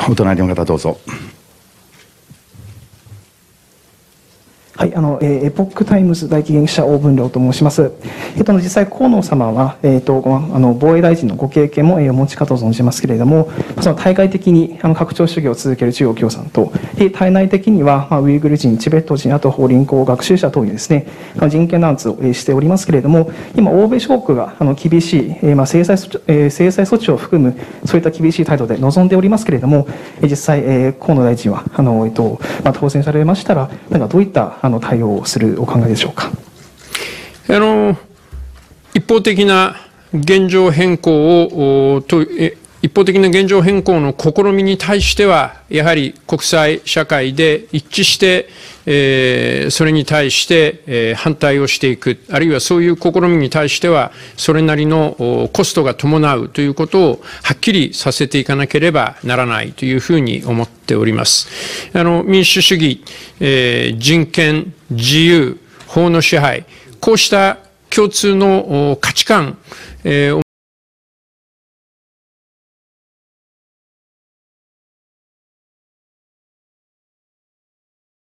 お隣の方どうぞ。 はい、エポックタイムズ大記者記者王文良と申します。実際、河野様は、防衛大臣のご経験もお持ちかと存じますけれども、その対外的に拡張主義を続ける中国共産党、対内的には、ウイグル人、チベット人、あと法輪功学習者等にですね、人権弾圧をしておりますけれども、今、欧米諸国が厳しい、制裁措置を含む、そういった厳しい態度で臨んでおりますけれども、実際、河野大臣は、当選されましたら、どういった対応をするお考えでしょうか。 一方的な現状変更の試みに対しては、やはり国際社会で一致して、それに対して反対をしていく、あるいはそういう試みに対しては、それなりのコストが伴うということをはっきりさせていかなければならないというふうに思っております。民主主義、人権、自由、法の支配、こうした共通の価値観を